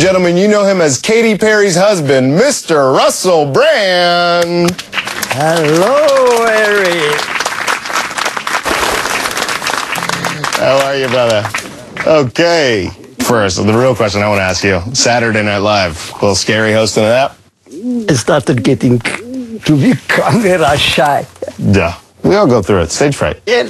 gentlemen, you know him as Katy Perry's husband, Mr. Russell Brand. Hello, Eric. How are you, brother? Okay. First, the real question I want to ask you. Saturday Night Live. A little scary hosting of that? I started getting to be camera shy. Yeah. We all go through it. Stage fright. Yeah.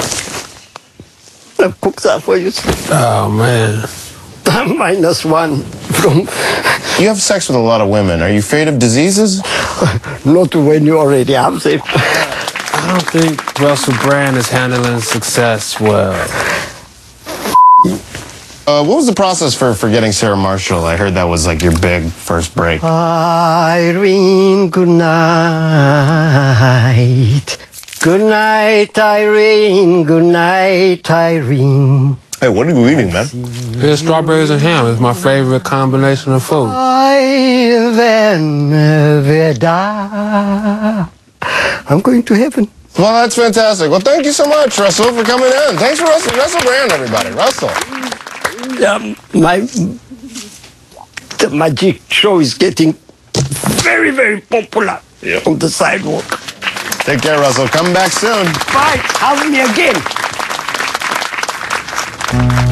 I cooked that for you. Oh, man. I'm -1 from... You have sex with a lot of women. Are you afraid of diseases? Not when you already have it. I don't think Russell Brand is handling success well. What was the process for getting Sarah Marshall? I heard that was like your big first break. Irene, good night. Good night, Irene. Good night, Irene. Hey, what are you eating, man? Here's strawberries and ham. It's my favorite combination of food. I'm going to heaven. Well, that's fantastic. Well, thank you so much, Russell, for coming in. Thanks for Russell Brand, everybody. Russell. The magic show is getting very, very popular on the sidewalk. Take care, Russell. Come back soon. Bye. Have me again.